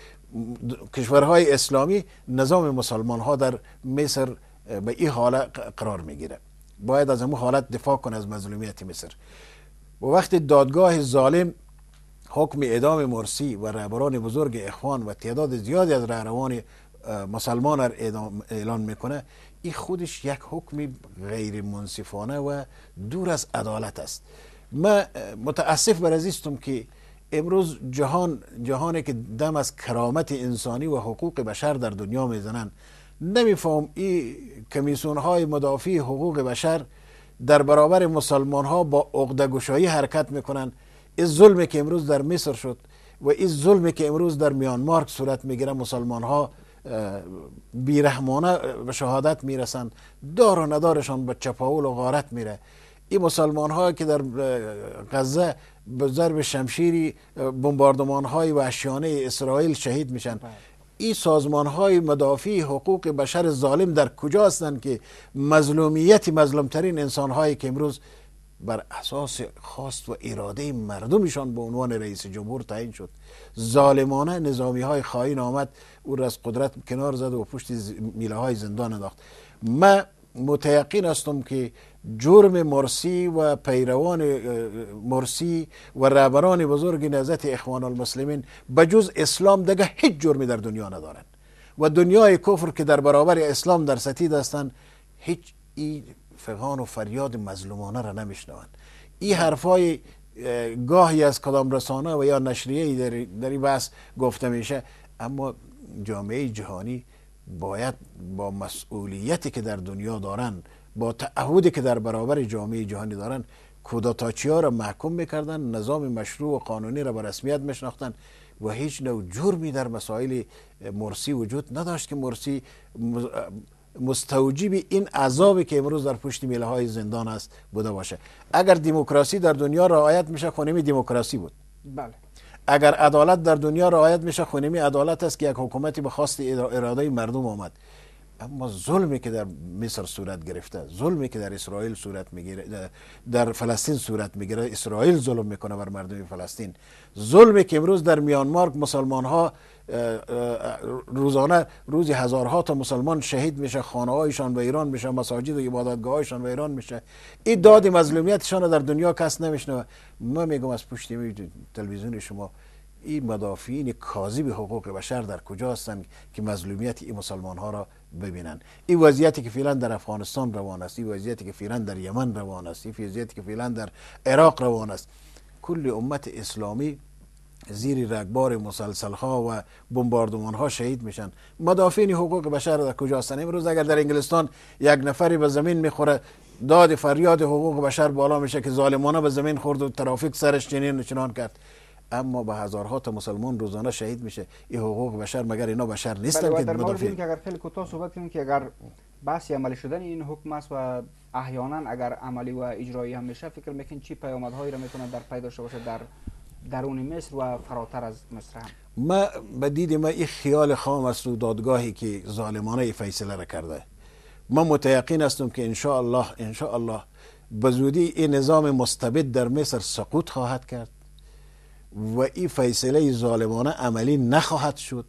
کشورهای اسلامی نظام مسلمان ها در مصر به این حالت قرار میگیره. باید از همون حالت دفاع کنه از مظلومیت مصر. و وقتی دادگاه ظالم حکم اعدام مرسی و رهبران بزرگ اخوان و تعداد زیادی از رهبران مسلمان را اعلان میکنه، این خودش یک حکم غیر منصفانه و دور از عدالت است. من متاسف بر ازیستم که امروز جهان جهانی که دم از کرامت انسانی و حقوق بشر در دنیا میزنن نمیفهم این کمیسیون های مدافع حقوق بشر در برابر مسلمان ها با عقده گشایی حرکت میکنن. این ظلمی که امروز در مصر شد و این ظلمی که امروز در میانمار صورت میگیره، مسلمان ها بیرحمانه به شهادت میرسن، دار و ندارشان به چپاول و غارت میره. این مسلمان ها که در غزه به ضرب شمشیری بمباردمان های وحشیانه اسرائیل شهید میشن. این سازمان های مدافع حقوق بشر ظالم در کجا هستند که مظلومیت مظلومترین انسان هایی که امروز بر اساس خواست و اراده مردمشان به عنوان رئیس جمهور تعیین شد، ظالمانه نظامی های خائن آمد او را از قدرت کنار زد و پشت میله های زندان انداخت. من متیقن هستم که جرم مرسی و پیروان مرسی و رهبران بزرگ نهضت اخوان المسلمین بجز اسلام دیگه هیچ جرمی در دنیا ندارند و دنیای کفر که در برابر اسلام در ستید هستند هیچ این فغان و فریاد مظلومانه را نمیشنوند. این حرفای گاهی از کدام رسانه و یا نشریه در, در این بحث گفته میشه، اما جامعه جهانی باید با مسئولیتی که در دنیا دارن، با تعهدی که در برابر جامعه جهانی دارن، کودتاچی ها را محکوم میکردن، نظام مشروع و قانونی را به رسمیت میشناختن و هیچ نوع جرمی در مسائل مرسی وجود نداشت که مرسی مستوجب این عذابی که امروز در پشت میله های زندان است بوده باشه. اگر دموکراسی در دنیا رعایت میشه خونمی دموکراسی بود. بله. اگر عدالت در دنیا رعایت میشه خونمی عدالت است که یک حکومتی به خواست اراده مردم آمد. اما ظلمی که در مصر صورت گرفته، ظلمی که در اسرائیل صورت میگیره، در فلسطین صورت میگیره، اسرائیل ظلم میکنه بر مردم فلسطین، ظلمی که امروز در میانمار مسلمان ها روزانه روزی هزارها تا مسلمان شهید میشه، خانه هایشان به ایران میشه، مساجد و عبادتگاه هایشان به ایران میشه، این داد مظلومیتشان در دنیا کس نمیشنوه. من میگم از پشت تلویزیون شما این مدافعین کاذب حقوق بشر در کجا هستند که مظلومیت این مسلمان ها را ببینن؟ این وضعیتی که فعلا در افغانستان روان است، این وضعیتی که فعلا در یمن روان است، این وضعیتی که فعلا در عراق روان است، کل امت اسلامی زیر رگبار مسلسل ها و بمباردمان ها شهید میشن. مدافعین حقوق بشر در کجا هستند؟ امروز اگر در انگلستان یک نفری به زمین میخوره، داد فریاد حقوق بشر بالا میشه که ظالمانه به زمین خورد و ترافیک سرش چنین و چنان کرد. اما به هزارها تا مسلمان روزانه شهید میشه. این حقوق بشر مگر اینا بشر نیستن که مدافعین؟ که اگر خیلی کوتاه صحبت کنیم که اگر بحث عملی شدن این حکم است و احیانا اگر عملی و اجرایی هم میشه، فکر میکنید چی پیامدهایی را میتونه در پی داشته باشه در درون مصر و فراتر از مصر هم؟ ما به دید ما این خیال خام است و دادگاهی که ظالمانه فیصله را کرده. ما متیقن هستم که ان شاء الله ان شاء الله به زودی این نظام مستبد در مصر سقوط خواهد کرد و این فیصله ظالمانه عملی نخواهد شد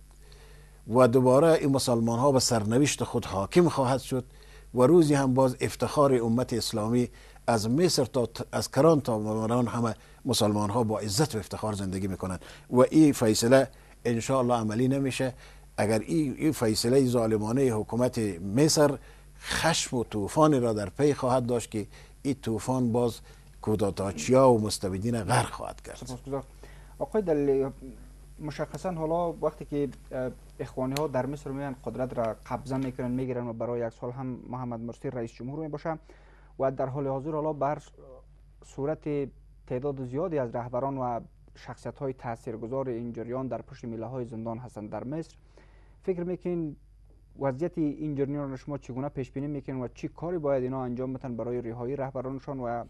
و دوباره این مسلمان ها به سرنوشت خود حاکم خواهد شد و روزی هم باز افتخار امت اسلامی از مصر تا از کران تا موران همه مسلمان ها با عزت و افتخار زندگی میکنند و این فیصله ان شاء الله عملی نمیشه اگر این این فیصله ظالمانه حکومت مصر خشم و طوفانی را در پی خواهد داشت که این طوفان باز کودتاچیا و مستبدین غرق خواهد کرد. سپاسگزار. آقای دلیلی، مشخصا حالا وقتی که اخوانی ها در مصر میان قدرت را قبضه میکنن میگیرن و برای یک سال هم محمد مرسی رئیس جمهور میباشه و در حال حاضر حالا بر صورت تعداد زیادی از رهبران و شخصیت های تاثیرگذار این جریان در پشت میله های زندان هستند در مصر، فکر میکنین وضعیت این جریان را شما چگونه پیش بینی میکنین و چی کاری باید اینا انجام بدن برای رهایی رهبرانشان و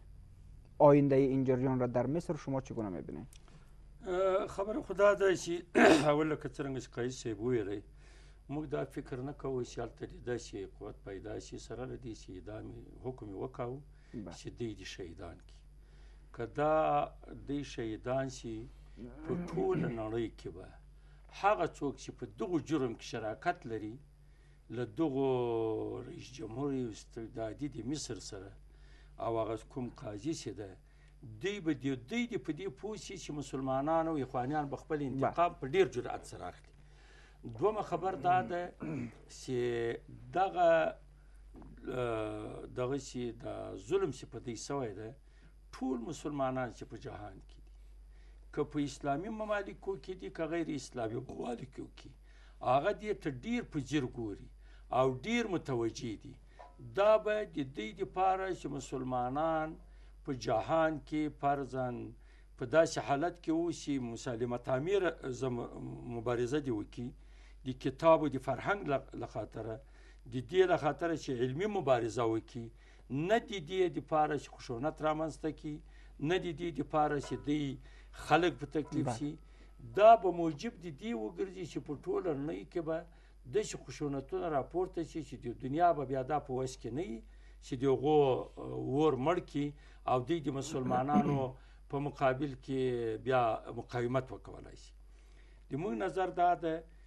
آینده این جریان را در مصر شما چگونه میبینید؟ خبر خدا ده چې اول لکه څرنګه چې قایص صاحب وویلی موږ دا فکر نه کوو چې هلته دې داسې قوت پیدا شي سره له دې چې اعدام حکم یې وکاو چې دی دې شهیدان کړي. که دا دی شهیدان شي په ټوله نړۍ کې به هغه څوک چې په دغو جرم کې شراکت لري له دغو رئیس جمهور استبدادي د مصر سره او هغه کوم قاضي چې ده دی به دی دی دی په دې پوه شي چې مسلمانان او اخوانیان به خپل انتقام په ډېر جرأت سره اخلي. دومه خبر دا ده چې دغه دغه چې د ظلم چې په دې سوی ده ټول مسلمانان چې په جهان کې دي، که په اسلامي ممالکو کې دي که غیر اسلامي ممالکو کې، هغه دې ته ډېر په ځیر ګوري او ډېر متوجه دي. دا به د دې دپاره چې مسلمانان په جهان کې فرضاً په داسې حالت کې اوسي مسالمت آمیره مبارزه دې وکړي د کتاب و د فرهنګ له خاطره، د دې له خاطره چې علمي مبارزه وکړي، نه د دې دپاره چې خشونت رامنځته کړي، نه د دې دپاره چې دوی خلک په تکلیف شي. دا به موجب د دې وګرځي چې په ټوله نړۍ کې به داسې خشونتونه راپورته شي چې د دنیا به بیا دا په وس کې نه وي چې د هغو اور مړ کړي او دوی د مسلمانانو په مقابل کې بیا مقاومت وکولی شي. د موږ نظر دا ده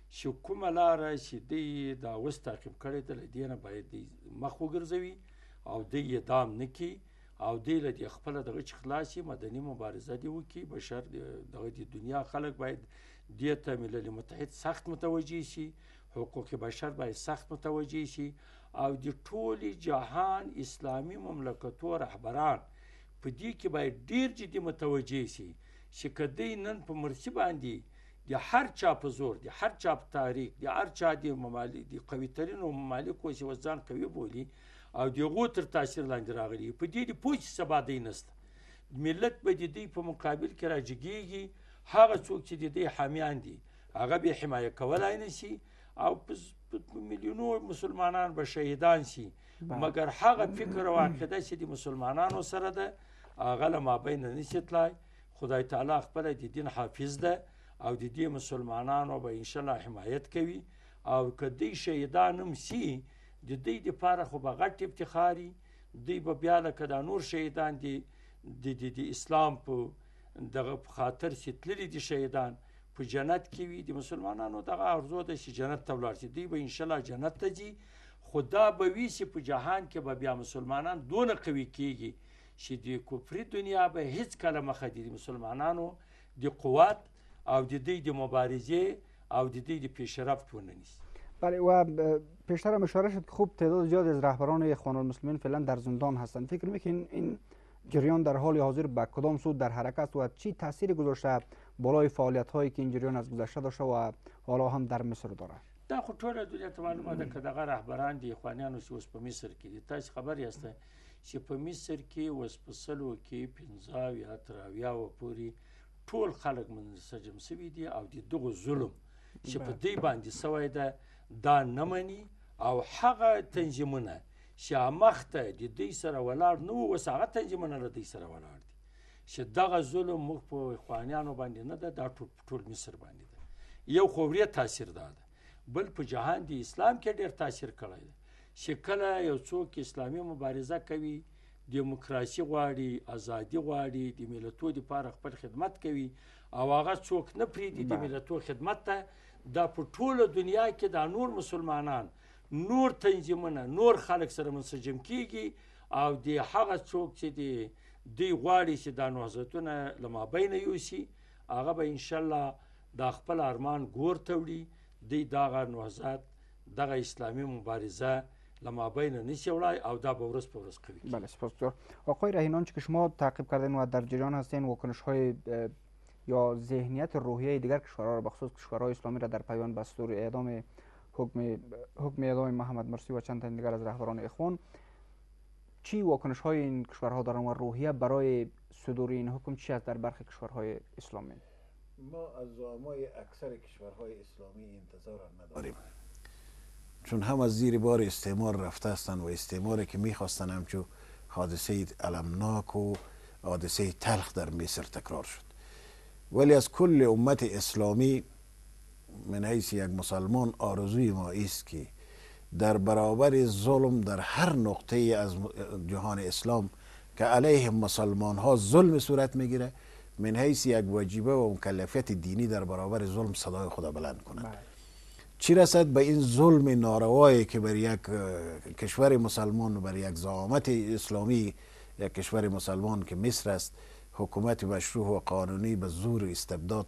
چې کومه لاره چې دی دا اوس تعقیب کړې ده له دې نه باید دی مخ وګرځوي او دی یې دام نه کړي او دی له دې خپله دغه چې خلاص شي مدني مبارزه دې وکړي بشر دغه د دنیا خلک باید دې ته ملل متحد سخت متوجه شي حقوق بشر باید سخت متوجه شي او د ټولې جهان اسلامي مملکتو رهبران په دې کې باید ډېر جدي متوجه شي چې که دی نن په مرسي باندې د هر چا په زور د هر چا په تاریخ د هر چا د ممالک د قویترینو ممالکو چې وځان قوي بولي او د هغو تر تاثیر لاندې راغلي په دې د پوه چې سبا دی نسته ملت به د دوی په مقابل کې راجګېږي هغه څوک چې د دوی حامیان دي هغه به حمایه کولی نه شي او په میلیونو مسلمانان به شهیدان شي مګر هغه فکر او عقیده چې د مسلمانانو سره ده هغه له مابینه نشي تلای خدای تعالی خپله د دین حافظ ده او د دې مسلمانانو به انشاءالله حمایت کوي او که دوی شهیدان هم سي د دوی دپاره خو به غټ افتخاري دوی به بیا لکه دا نور شهیدان دي د اسلام په دغه په خاطر چې تللي دي شهیدان په جنت کې وي د مسلمانانو دغه ارزو ده چې جنت ته ولاړ شي دوی به انشاءالله جنت ته ځي خو دا به وي چې په جهان کې به بیا مسلمانان دونه قوي کېږي چې د کفري دنیا به هیڅکله مخه د مسلمانانو د قوت او د دوی د مبارزه او د دوی د پیشرفت ونه نیست. بله و پیشتر هم اشاره شد که خوب تعداد زیادی از رهبران اخوان المسلمین فعلا در زندان هستند. فکر میکنین این جریان در حال حاضر به کدام سو در حرکت است و چی تاثیری گذاشته بالای فعالیت هایی که این جریان از گذشته داشته و حالا هم در مصر داره؟ دا خو ټوله دنیا ته معلومه ده که دغه رهبران د اخوانیانو چې اوس په مصر کې دي تاسو خبر یاست چې په مصر کې اوس په سلو کې پنځه اویا تر اویاوو پورې ټول خلک منسجم سوي دي او د دغه ظلم چې په دوی باندې سوی ده دا نه مني او هغه تنظیمونه چې مخته د دوی سره ولاړ نه وو اوس هغه تنظیمونه له دوی سره ولاړ دي چې دغه ظلم موږ په اخوانیانو باندې نه ده دا ټول مصر باندې ده یو خو ورې تاثیر دا ده بل په جهان د اسلام کې ډېر تاثیر کړی ده چې کله یو څوک اسلامي مبارزه کوي دیموکراسي غواړي ازادي غواړي د ملتو دپاره خپل خدمت کوي او هغه څوک نه پرېږدي د ملتو خدمت ته دا په ټوله دنیا کې دا نور مسلمانان نور تنظیمونه نور خلک سره منسجم کیږي او د هغه څوک چې د دوی غواړي چې دا نهضتونه له مابینه یوسي هغه به انشاءالله دا خپل ارمان ګور ته وړي دوی دغه نهضت دغه اسلامي مبارزه له مابین نشي وړای او دا به ورځ په ورځ قوي بله سپاس دکتر. آقای رهینان که شما تعقیب کردین و در جریان هستین واکنش های یا ذهنیت روحیه دیگر کشورها را بخصوص کشورهای اسلامی را در پیوند به دستور اعدام حکم حکم اعدام محمد مرسی و چند تن دیگر از رهبران اخوان چی واکنش های این کشورها دارن و روحیه برای صدور این حکم چی است در برخی کشورهای اسلامی؟ ما از زعمای اکثر کشورهای اسلامی انتظار نداریم چون هم از زیر بار استعمار رفته هستند و استعماری که میخواستن همچون حادثه المناک و حادثه تلخ در مصر تکرار شد ولی از کل امت اسلامی من حیث یک مسلمان آرزوی ما است که در برابر ظلم در هر نقطه از جهان اسلام که علیه مسلمان ها ظلم صورت میگیره من حیث یک واجبه و مکلفیت دینی در برابر ظلم صدای خدا بلند کنند. چی رسد به این ظلم ناروایی که بر یک کشور مسلمان و بر یک زعامت اسلامی یک کشور مسلمان که مصر است حکومت مشروع و قانونی به زور استبداد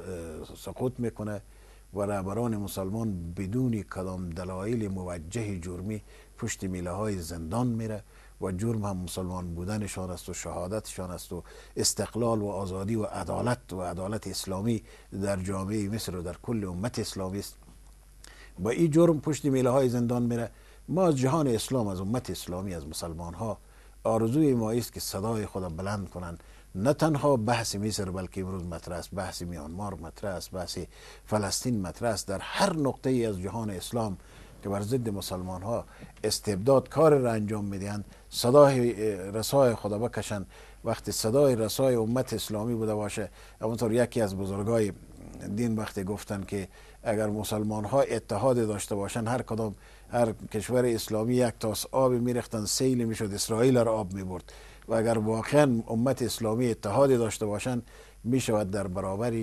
سقوط میکنه و رهبران مسلمان بدون کدام دلایل موجه جرمی پشت میله های زندان میره و جرم هم مسلمان بودنشان است و شهادتشان است و استقلال و آزادی و عدالت و عدالت اسلامی در جامعه مصر و در کل امت اسلامی است. با این جرم پشت میله های زندان میره. ما از جهان اسلام از امت اسلامی از مسلمان ها آرزوی ما است که صدای خدا بلند کنند نه تنها بحث مصر بلکه امروز مطرح است بحث میانمار مطرح است بحث فلسطین مطرح است در هر نقطه ای از جهان اسلام که بر ضد مسلمان ها استبداد کار را انجام میدهند صدای رسای خدا بکشند. وقتی صدای رسای امت اسلامی بوده باشه همونطور یکی از بزرگای دین وقتی گفتن که اگر مسلمان ها اتحاد داشته باشن هر کدام هر کشور اسلامی یک تاس آب میریختن سیل میشد اسرائیل را آب میبرد و اگر واقعا امت اسلامی اتحاد داشته باشن میشود در برابر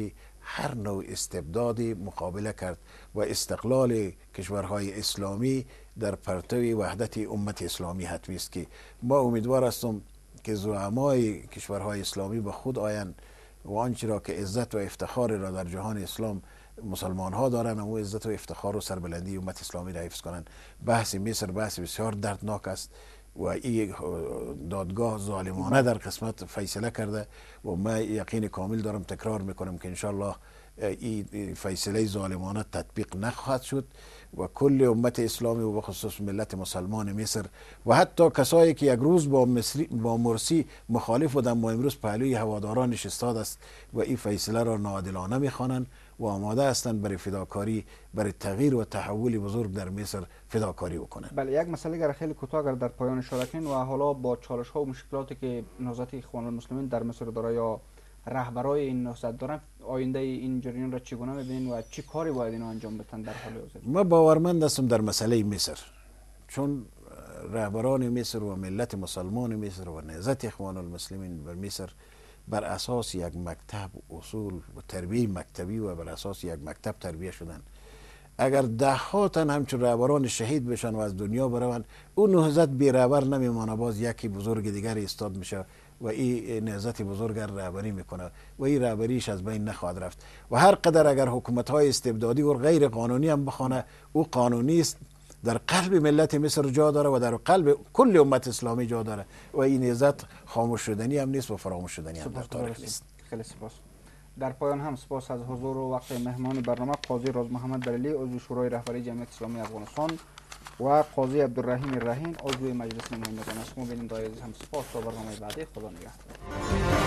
هر نوع استبدادی مقابله کرد و استقلال کشورهای اسلامی در پرتو وحدت امت اسلامی حتمی است که ما امیدوار هستم که زعمای کشورهای اسلامی به خود آیند و آنچه را که عزت و افتخار را در جهان اسلام مسلمان ها دارن و عزت و افتخار و سربلندی امت اسلامی را حفظ کنند. بحث مصر بحث بسیار دردناک است و این دادگاه ظالمانه در قسمت فیصله کرده و ما یقین کامل دارم، تکرار میکنم که انشالله این فیصله ظالمانه تطبیق نخواهد شد و کل امت اسلامی و بخصوص ملت مسلمان مصر و حتی کسایی که یک روز با, با مرسی مخالف بودن ما امروز پهلوی هوادارانش ایستاد است و این فیصله را ناعادلانه میخوانند و آماده هستند برای فداکاری، برای تغییر و تحول بزرگ در مصر فداکاری بکنند. بله، یک مسئله گر خیلی کوتاه اگر در پایان اشاره کنین و حالا با چالش ها و مشکلاتی که نهضت اخوان المسلمین در مصر داره یا رهبرای این نهضت دارن، آینده این جریان را چگونه می‌بینین و چی کاری باید اینا انجام بدن در حال حاضر؟ ما باورمند هستم در مسئله مصر، چون رهبران مصر و ملت مسلمان مصر و نهضت اخوان المسلمین بر مصر بر اساس یک مکتب اصول و تربیه مکتبی و بر اساس یک مکتب تربیه شدن. اگر ده ها تن همچون رهبران شهید بشن و از دنیا بروند، اون نهضت بی رهبر نمیمانه، باز یکی بزرگ دیگر ایستاد میشه و این نهضت بزرگ رهبری میکنه و این رهبریش از بین نخواهد رفت. و هر قدر اگر حکومت های استبدادی و غیر قانونی هم بخوانه، او قانونی است، در قلب ملت مصر جا داره و در قلب کل امت اسلامی جا داره و این نهضت خاموش شدنی هم نیست و فراموش شدنی هم در تاریخ نیست. خیلی سپاس. در پایان هم سپاس از حضور و وقت مهمان برنامه قاضی راز محمد بریلی، عضو شورای رهبری جمعیت اسلامی افغانستان و قاضی عبدالرحیم رحیم، عضو مجلس نمایندگان. از شما بینندگان عزیز هم سپاس. تا برنامه بعدی، خدا نگهدار.